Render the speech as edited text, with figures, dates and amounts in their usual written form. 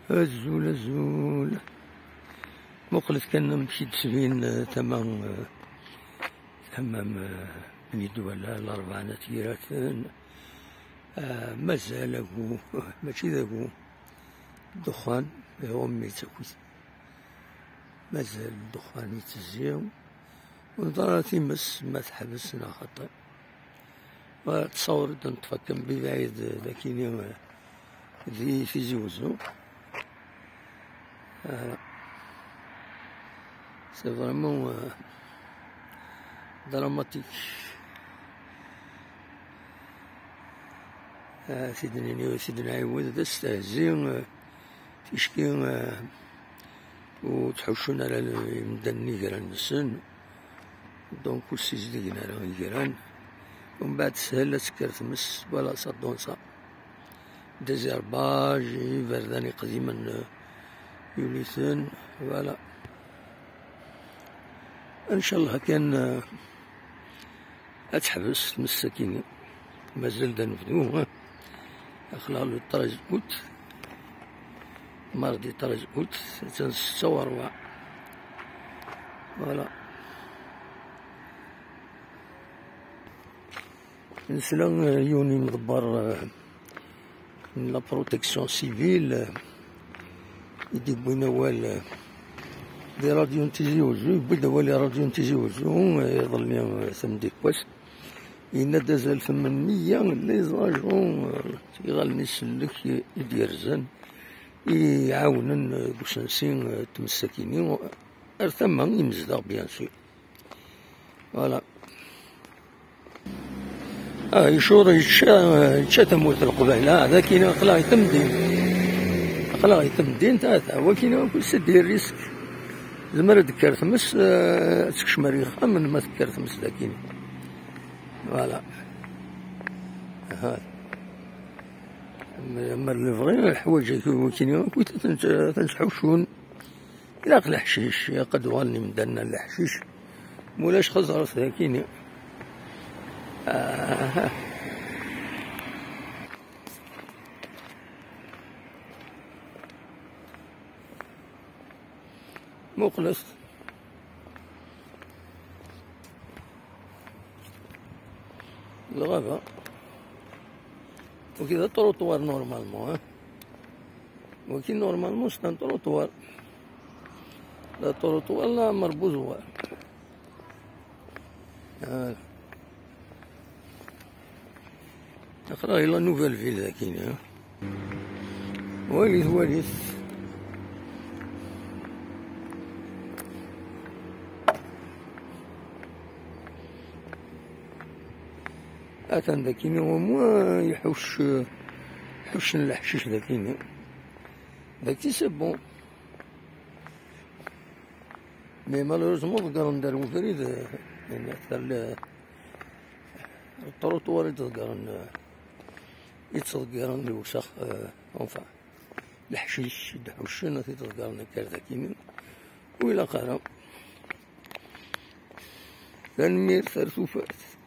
الزول الزول مقلت كان مشيت سبين تمام من الدول الأربع نتيرات مازال ماشي ذاكو الدخان هو ميتاكل مازال الدخان يتزيو ونظرات يمس ما تحبسنا خطأ وتصور نتفكر ببعيد لكن ذي في زوزو سي فريمون دراماتيك. سيدنا عيود تستهزي تشكي وتحوشون على المدن نيكران السن دونك وسيزدقنا على نيكران ومن بعد سهل سكرت مس ولا صدونصا ديزيرباج فرداني قديما يوليثن فوالا ان شاء الله كان اتحبس المساكين مازال دا نفدوه خلال الطرج اوت مرضي طرج اوت تنصور فوالا نسلا يوني مدبر من لا بروتيكسيون سيفيل يدي بوينا وال دي راديو تيزيوزو بدا والي راديو تيزيوزو يظل سمدي كواس يندازل 800 لي زاجون يغالني سلك يديرزن يعاونن بوسنسين تمساكيني ثم يمزدغ بيان سور فوالا يشور يتشا تموت القبيلة هذا كاين خلاص يتمدين تاع هو كاين كل سدير ريسك زمر دكر ثمس تكش مريخ من ما تكر ثمس لكن فوالا هذا اما اللي بغينا الحوايج كاين كنت تنحوشون الى الحشيش قد غني مدنا الحشيش مولاش خزرت كاين مخلص الغابة وكذا تروطوار نورمالمون ولكن نورمالمون ستان تروطوار لا تروطوار لا مربوزوار أخرى إلا نوفيل فيل كاين واليث أتان ذاكين هو موا يحوش الحشيش ذاكين ذاكي سي بون مي مالوروزمون تقدر نديرو فريد يعني أكثر الطروطوار يتذكرن الوسخ أنفع الحشيش يحوشنا تتذكرن كارثاكين وإلى قرا كان مير ثرثو فات